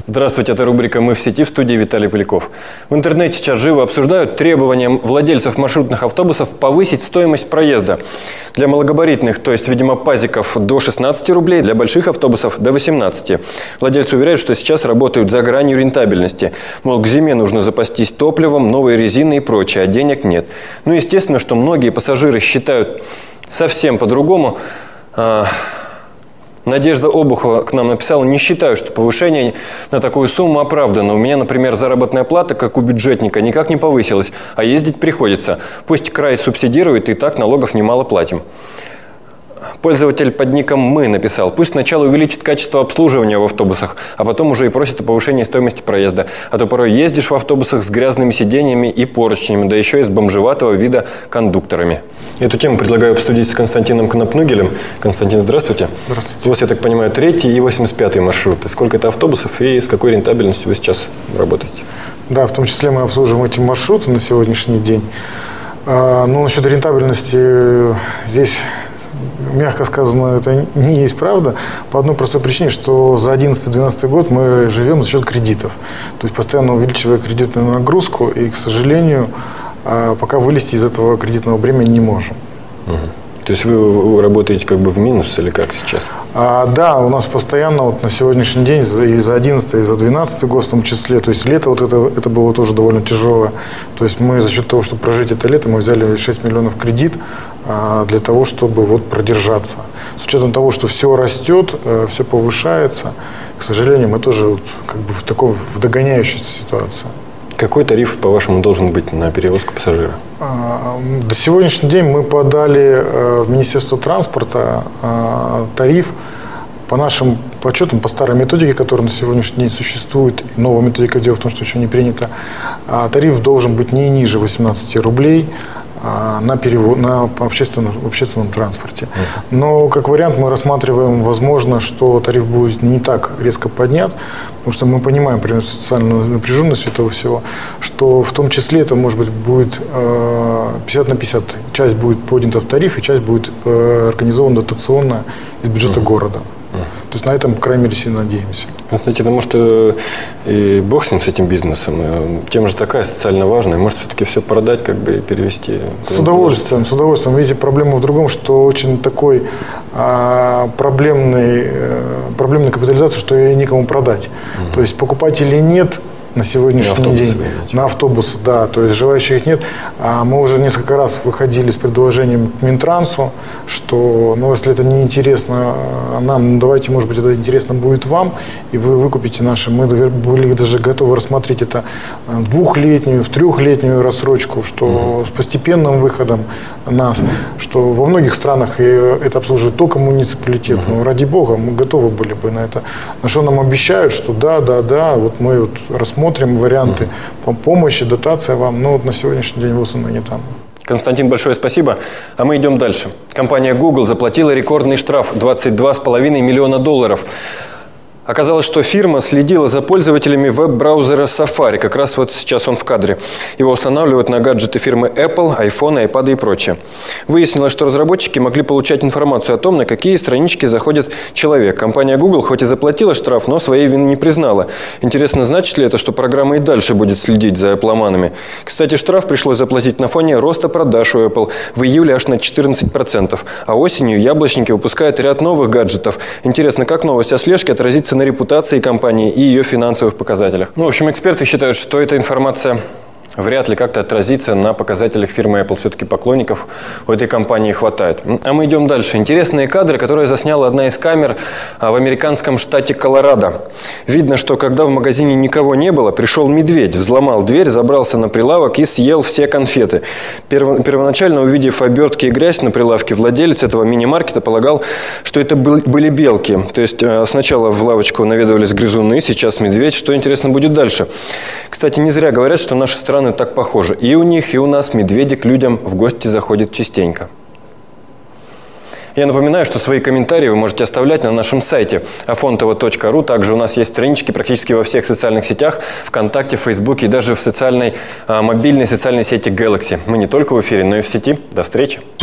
Здравствуйте, это рубрика «Мы в сети», в студии Виталий Поляков. В интернете сейчас живо обсуждают требования владельцев маршрутных автобусов повысить стоимость проезда. Для малогабаритных, то есть, видимо, пазиков, до 16 рублей, для больших автобусов до 18. Владельцы уверяют, что сейчас работают за гранью рентабельности. Мол, к зиме нужно запастись топливом, новой резиной и прочее, а денег нет. Ну, естественно, что многие пассажиры считают совсем по-другому. Надежда Обухова к нам написала: не считаю, что повышение на такую сумму оправдано. У меня, например, заработная плата, как у бюджетника, никак не повысилась, а ездить приходится. Пусть край субсидирует, и так налогов немало платим. Пользователь под ником «Мы» написал: пусть сначала увеличит качество обслуживания в автобусах, а потом уже и просит о повышении стоимости проезда. А то порой ездишь в автобусах с грязными сиденьями и поручнями, да еще и с бомжеватого вида кондукторами. Эту тему предлагаю обсудить с Константином Конопнугелем. Константин, здравствуйте. Здравствуйте. У вас, я так понимаю, 3-й и 85-й маршруты. Сколько это автобусов и с какой рентабельностью вы сейчас работаете? Да, в том числе мы обслуживаем эти маршруты на сегодняшний день. Но насчет рентабельности здесь, мягко сказано, это не есть правда. По одной простой причине, что за 2011-2012 год мы живем за счет кредитов. То есть постоянно увеличивая кредитную нагрузку, и, к сожалению, пока вылезти из этого кредитного бремени не можем. То есть вы работаете как бы в минус или как сейчас? Да, у нас постоянно вот на сегодняшний день и за 2011, и за 2012 год в том числе, то есть лето вот это было тоже довольно тяжелое. То есть мы за счет того, чтобы прожить это лето, мы взяли 6 миллионов кредит для того, чтобы вот продержаться. С учетом того, что все растет, все повышается, к сожалению, мы тоже вот как бы в такой догоняющей ситуации. Какой тариф, по-вашему, должен быть на перевозку пассажира? До сегодняшнего дня мы подали в Министерство транспорта тариф по нашим подсчетам, по старой методике, которая на сегодняшний день существует. Новая методика, дело в том, что еще не принята. Тариф должен быть не ниже 18 рублей на общественном транспорте. Но как вариант мы рассматриваем, возможно, что тариф будет не так резко поднят, потому что мы понимаем, например, социальную напряженность этого всего, что в том числе это, может быть, будет 50 на 50. Часть будет поднята в тариф, и часть будет организована дотационно из бюджета города. То есть на этом, по крайней мере, сильно надеемся. Константин, а может, и бог с ним, с этим бизнесом? Тема же такая социально важная. Может, все-таки все продать, как бы, и перевести? С удовольствием, с удовольствием. Видите, проблема в другом, что очень такой проблемной капитализации, что ее некому продать. То есть покупателей нет на сегодняшний день. На автобусы, да. То есть желающих нет. Мы уже несколько раз выходили с предложением к Минтрансу, что, ну, если это не интересно нам, ну, давайте, может быть, это интересно будет вам, и вы выкупите наши. Мы были даже готовы рассмотреть это 2-летнюю, в 3-летнюю рассрочку, что с постепенным выходом нас, что во многих странах это обслуживает только муниципалитет. Но ради бога, мы готовы были бы на это. На что нам обещают, что да, вот мы вот рассмотрим варианты по помощи, дотация вам, но вот на сегодняшний день ВОС не там. Константин, большое спасибо. А мы идем дальше. Компания Google заплатила рекордный штраф – $22,5 миллиона. Оказалось, что фирма следила за пользователями веб-браузера Safari. Как раз вот сейчас он в кадре. Его устанавливают на гаджеты фирмы Apple, iPhone, iPad и прочее. Выяснилось, что разработчики могли получать информацию о том, на какие странички заходит человек. Компания Google хоть и заплатила штраф, но своей вины не признала. Интересно, значит ли это, что программа и дальше будет следить за Apple-манами? Кстати, штраф пришлось заплатить на фоне роста продаж у Apple в июле аж на 14%. А осенью яблочники выпускают ряд новых гаджетов. Интересно, как новость о слежке отразится на репутации компании и ее финансовых показателях. Ну, в общем, эксперты считают, что эта информация вряд ли как-то отразится на показателях фирмы Apple. Все-таки поклонников у этой компании хватает. А мы идем дальше. Интересные кадры, которые засняла одна из камер в американском штате Колорадо. Видно, что когда в магазине никого не было, пришел медведь, взломал дверь, забрался на прилавок и съел все конфеты. Первоначально, увидев обертки и грязь на прилавке, владелец этого мини-маркета полагал, что это были белки. То есть сначала в лавочку наведывались грызуны, сейчас медведь. Что интересно будет дальше? Кстати, не зря говорят, что наши страны так похожи. И у них, и у нас медведи к людям в гости заходят частенько. Я напоминаю, что свои комментарии вы можете оставлять на нашем сайте afontova.ru. Также у нас есть странички практически во всех социальных сетях, ВКонтакте, в Фейсбуке и даже в мобильной социальной сети Galaxy. Мы не только в эфире, но и в сети. До встречи!